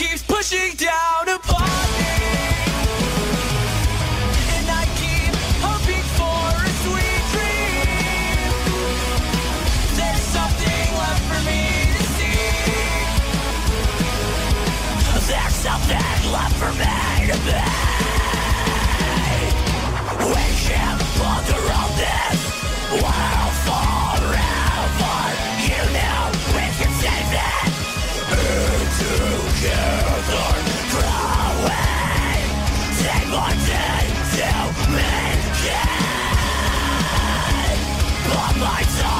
keeps pushing down upon me, and I keep hoping for a sweet dream. There's something left for me to see. There's something left for me to be. We can't bother on this world forever. You know we can save it. Together, growing. Take more day to make it. But my time.